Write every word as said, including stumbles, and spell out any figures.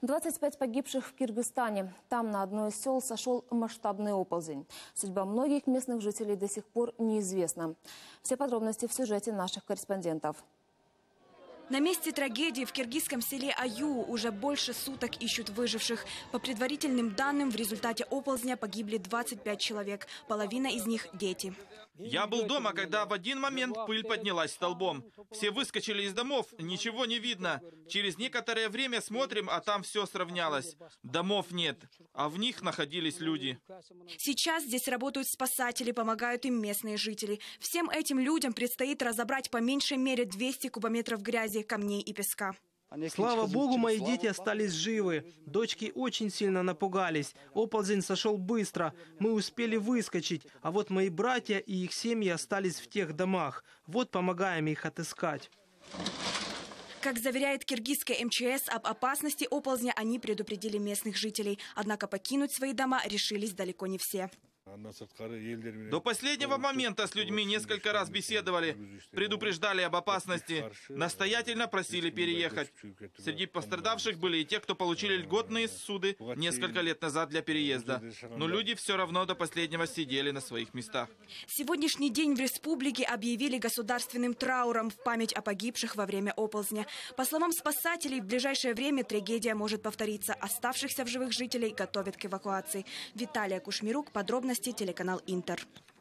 двадцать пять погибших в Киргизстане. Там на одно из сел сошел масштабный оползень. Судьба многих местных жителей до сих пор неизвестна. Все подробности в сюжете наших корреспондентов. На месте трагедии в киргизском селе Аю уже больше суток ищут выживших. По предварительным данным, в результате оползня погибли двадцать пять человек. Половина из них – дети. Я был дома, когда в один момент пыль поднялась столбом. Все выскочили из домов, ничего не видно. Через некоторое время смотрим, а там все сравнялось. Домов нет, а в них находились люди. Сейчас здесь работают спасатели, помогают им местные жители. Всем этим людям предстоит разобрать по меньшей мере двести кубометров грязи, камней и песка. Слава Богу, мои дети остались живы. Дочки очень сильно напугались. Оползень сошел быстро. Мы успели выскочить. А вот мои братья и их семьи остались в тех домах. Вот помогаем их отыскать. Как заверяет киргизская эм че эс, об опасности оползня они предупредили местных жителей. Однако покинуть свои дома решились далеко не все. До последнего момента с людьми несколько раз беседовали, предупреждали об опасности, настоятельно просили переехать. Среди пострадавших были и те, кто получили льготные ссуды несколько лет назад для переезда. Но люди все равно до последнего сидели на своих местах. Сегодняшний день в республике объявили государственным трауром в память о погибших во время оползня. По словам спасателей, в ближайшее время трагедия может повториться. Оставшихся в живых жителей готовят к эвакуации. Виталия Кушмирук, подробности, телеканал Интер.